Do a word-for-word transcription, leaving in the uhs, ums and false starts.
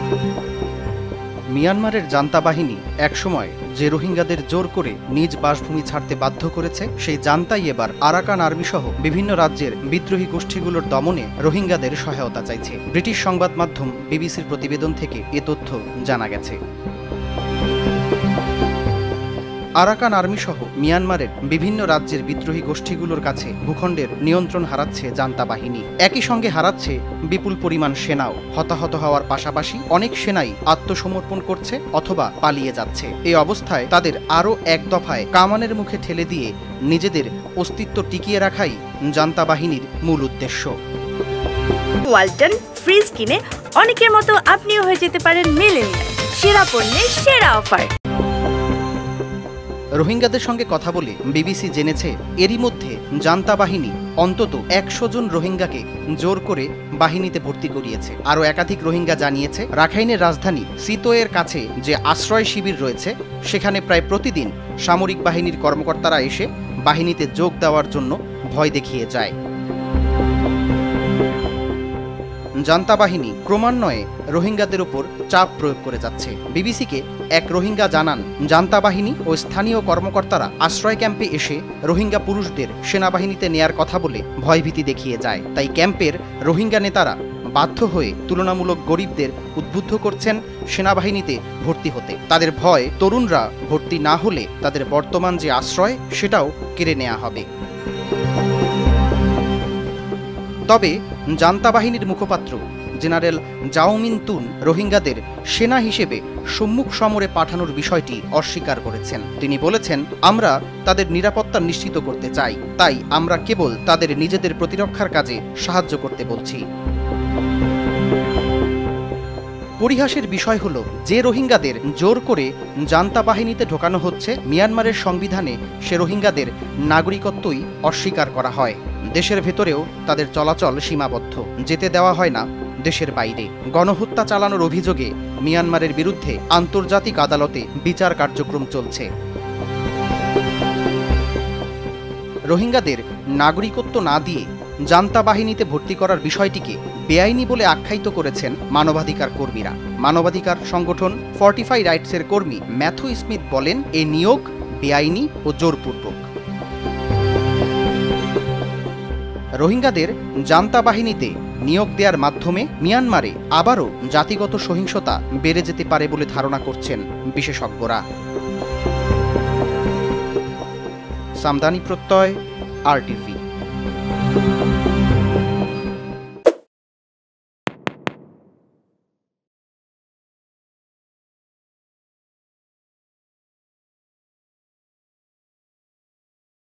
মিয়ানমারের জান্তা বাহিনী একসময় যে রোহিঙ্গাদের জোর করে নিজ বাসভূমি ছাড়তে বাধ্য করেছে, সেই জান্তাই এবার আরাকান আর্মি সহ বিভিন্ন রাজ্যের বিদ্রোহী গোষ্ঠীগুলোর দমনে রোহিঙ্গাদের সহায়তা চাইছে। ব্রিটিশ সংবাদ মাধ্যম বিবিসির প্রতিবেদন থেকে এ তথ্য জানা গেছে। আরাকান আর্মি সহ মিয়ানমারের বিভিন্ন রাজ্যের বিদ্রোহী গোষ্ঠীগুলোর কাছে ভূখণ্ডের নিয়ন্ত্রণ হারাচ্ছে জান্তা বাহিনী। একই সঙ্গে হারাচ্ছে বিপুল পরিমাণ সেনাও। হতাহত হওয়ার পাশাপাশি অনেক সেনাই আত্মসমর্পণ করছে অথবা পালিয়ে যাচ্ছে। এই অবস্থায় তাদের আরও এক দফায় কামানের মুখে ঠেলে দিয়ে নিজেদের অস্তিত্ব টিকিয়ে রাখাই জান্তা বাহিনীর মূল উদ্দেশ্য। ওয়ালটন ফ্রিজ কিনে অনেকের মতো আপনিও হয়ে যেতে পারেন মিলেনিয়াল। সেরা পণ্যের সেরা অফার। রোহিঙ্গাদের সঙ্গে কথা বলে বিবিসি জেনেছে, এরই মধ্যে জান্তা বাহিনী অন্তত একশো জন রোহিঙ্গাকে জোর করে বাহিনীতে ভর্তি করিয়েছে। আরও একাধিক রোহিঙ্গা জানিয়েছে, রাখাইনের রাজধানী সিতোয়ের কাছে যে আশ্রয় শিবির রয়েছে, সেখানে প্রায় প্রতিদিন সামরিক বাহিনীর কর্মকর্তারা এসে বাহিনীতে যোগ দেওয়ার জন্য ভয় দেখিয়ে যায়। জান্তা বাহিনী ক্রমান্বয়ে রোহিঙ্গাদের উপর চাপ প্রয়োগ করে যাচ্ছে। বিবিসিকে এক রোহিঙ্গা জানান, জান্তা বাহিনী ও স্থানীয় কর্মকর্তারা আশ্রয় ক্যাম্পে এসে রোহিঙ্গা পুরুষদের সেনাবাহিনীতে নেয়ার কথা বলে ভয়ভীতি দেখিয়ে যায়। তাই ক্যাম্পের রোহিঙ্গা নেতারা বাধ্য হয়ে তুলনামূলক গরিবদের উদ্বুদ্ধ করছেন সেনাবাহিনীতে ভর্তি হতে। তাদের ভয়, তরুণরা ভর্তি না হলে তাদের বর্তমান যে আশ্রয় সেটাও কেড়ে নেওয়া হবে। তবে জান্তা বাহিনীর মুখপাত্র জেনারেল জাওমিন তুন রোহিঙ্গাদের সেনা হিসেবে সম্মুখ সমরে পাঠানোর বিষয়টি অস্বীকার করেছেন। তিনি বলেছেন, আমরা তাদের নিরাপত্তা নিশ্চিত করতে চাই, তাই আমরা কেবল তাদের নিজেদের প্রতিরক্ষার কাজে সাহায্য করতে বলছি। পরিহাসের বিষয় হলো, যে রোহিঙ্গাদের জোর করে জান্তা বাহিনীতে ঢোকানো হচ্ছে, মিয়ানমারের সংবিধানে সে রোহিঙ্গাদের নাগরিকত্বই অস্বীকার করা হয়। দেশের ভেতরেও তাদের চলাচল সীমাবদ্ধ, যেতে দেওয়া হয় না দেশের বাইরে। গণহত্যা চালানোর অভিযোগে মিয়ানমারের বিরুদ্ধে আন্তর্জাতিক আদালতে বিচার কার্যক্রম চলছে। রোহিঙ্গাদের নাগরিকত্ব না দিয়ে জান্তা বাহিনীতে ভর্তি করার বিষয়টিকে বেআইনি বলে আখ্যায়িত করেছেন মানবাধিকার কর্মীরা। মানবাধিকার সংগঠন ফর্টিফাই রাইটসের কর্মী ম্যাথু স্মিথ বলেন, এ নিয়োগ বেআইনি ও জোরপূর্বক। রোহিঙ্গাদের জান্তা বাহিনীতে নিয়োগ দেওয়ার মাধ্যমে মিয়ানমারে আবারও জাতিগত সহিংসতা বেড়ে যেতে পারে বলে ধারণা করছেন বিশেষজ্ঞরা। সামদানি প্রত্যয়, আর টিভি।